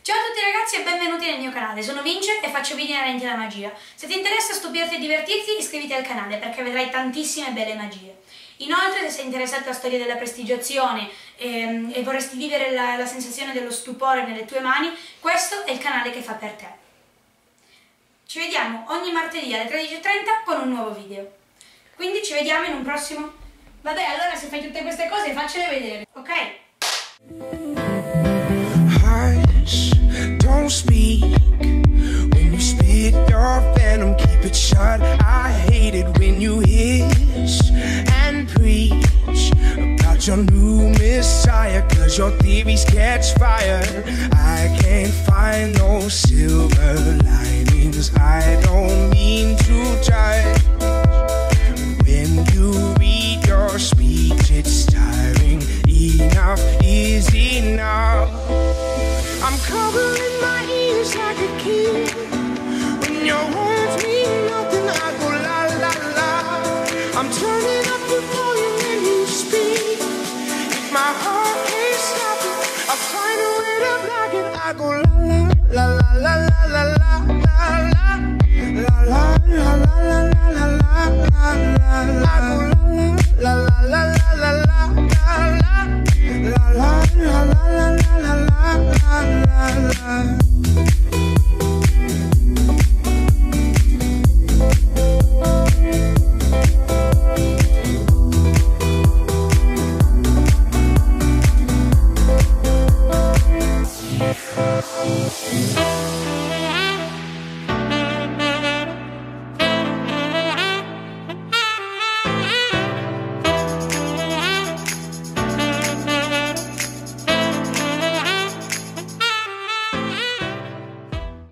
Ciao a tutti ragazzi e benvenuti nel mio canale, sono Vince e faccio video inerenti alla magia. Se ti interessa stupirti e divertirti, iscriviti al canale perché vedrai tantissime belle magie. Inoltre, se sei interessato alla storia della prestigiazione e vorresti vivere la sensazione dello stupore nelle tue mani, questo è il canale che fa per te. Ci vediamo ogni martedì alle 13:30 con un nuovo video. Quindi ci vediamo in un prossimo... Vabbè, allora se fai tutte queste cose faccele vedere, ok? Don't speak when you spit your venom, keep it shut. I hate it when you hiss and preach about your new messiah, cause your theories catch fire. I can't find no silver linings, I don't mean to judge. When you read your speech, it's tiring. Enough is enough. I'm covering my ears like a kid. When your words mean nothing, I go la la la. I'm turning up the volume when you speak. If my heart can't stop it, I'll find a way to block it. I go la la la la la la la la la la la la la la la la la la la. I go la la la la la la la la la la la la la la la.